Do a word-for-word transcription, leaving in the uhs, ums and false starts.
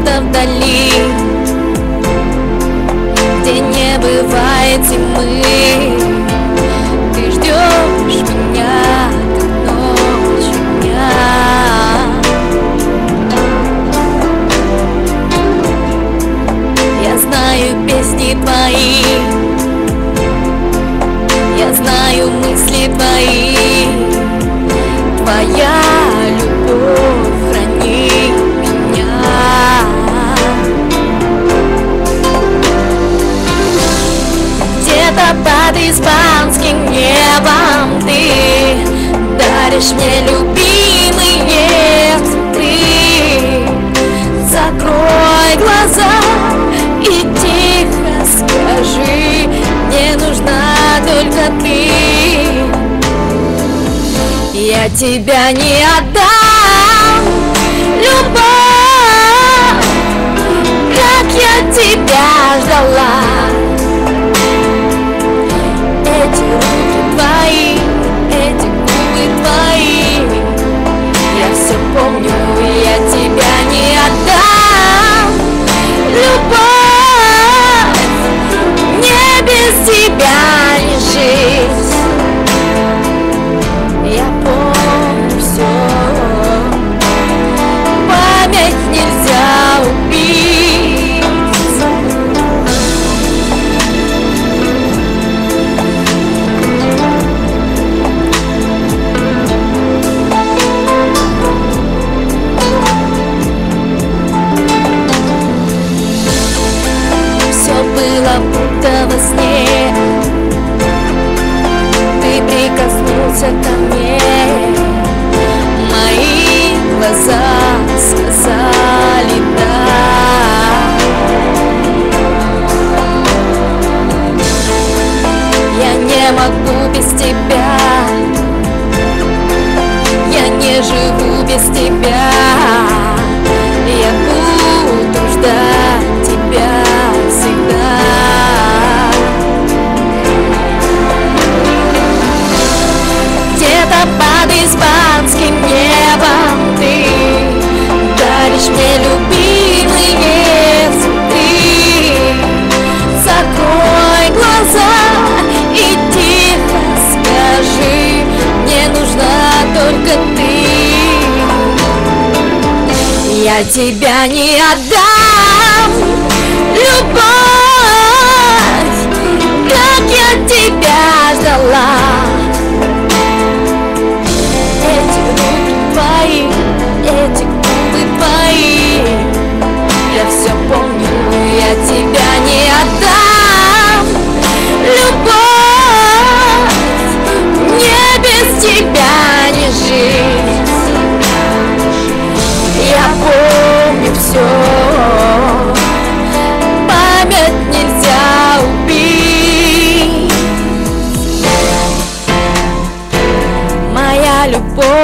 где-то вдали, где не бывает зимы. Ты ждешь меня, как ночь дня. Я знаю песни твои, я знаю мысли твои. Твоя любовь хранит меня. Где-то под испанским небом ты даришь мне любимые цветы. Закрой глаза и тихо скажи: мне нужна только ты. Я тебя не отдам, любовь, как я тебя ждала. Эти руки твои, эти губы твои, я все помню, я тебя не отдам, любовь, мне без тебя не жить. Я помню все, память нельзя убить. Все было будто во сне, ты прикоснулся ко мне. Мои глаза сказали да. Я не могу без тебя, я не живу без тебя. Я буду ждать тебя всегда. Где-то под испанским небом ты даришь мне любимые цветы. Закрой глаза и тихо скажи: мне нужна только ты. Я тебя не отдам, любовь, как я тебя ждала. Эти руки твои, эти губы твои, я все помню, я тебя не отдам, любовь, мне без тебя не жить. Я помню все, память нельзя убить. Моя любовь